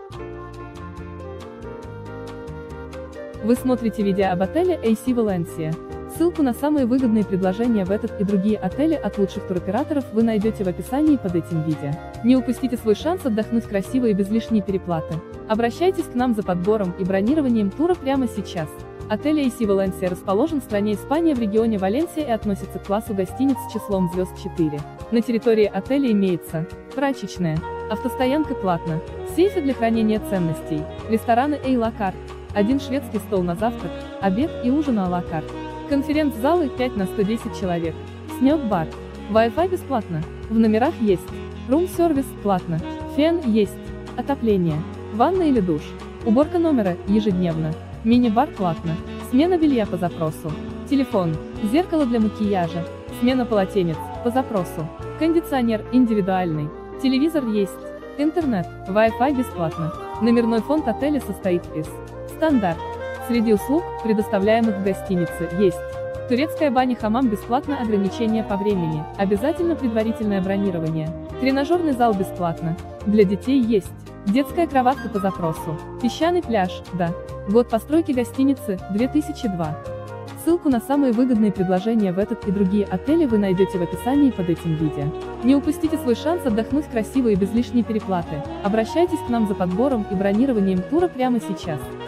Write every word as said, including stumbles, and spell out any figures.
Вы смотрите видео об отеле эй си Valencia. Ссылку на самые выгодные предложения в этот и другие отели от лучших туроператоров вы найдете в описании под этим видео. Не упустите свой шанс отдохнуть красиво и без лишней переплаты. Обращайтесь к нам за подбором и бронированием тура прямо сейчас. Отель эй си Valencia расположен в стране Испания в регионе Валенсия и относится к классу гостиниц с числом звезд четыре. На территории отеля имеется прачечная, автостоянка платно, сейфы для хранения ценностей, рестораны а-ла карт, один шведский стол на завтрак, обед и ужин а-ла карт, конференц-залы пять на сто десять человек, снег-бар, Wi-Fi бесплатно, в номерах есть рум-сервис платно, фен есть, отопление, ванна или душ, уборка номера ежедневно, мини-бар платно, смена белья по запросу, телефон, зеркало для макияжа, смена полотенец по запросу, кондиционер индивидуальный, телевизор есть, интернет, Wi-Fi бесплатно. Номерной фонд отеля состоит из стандарт. Среди услуг, предоставляемых в гостинице, есть турецкая баня-хамам бесплатно, ограничения по времени, обязательно предварительное бронирование, тренажерный зал бесплатно, для детей есть детская кроватка по запросу, песчаный пляж, да. Год постройки гостиницы – две тысячи второй. Ссылку на самые выгодные предложения в этот и другие отели вы найдете в описании под этим видео. Не упустите свой шанс отдохнуть красиво и без лишней переплаты. Обращайтесь к нам за подбором и бронированием тура прямо сейчас.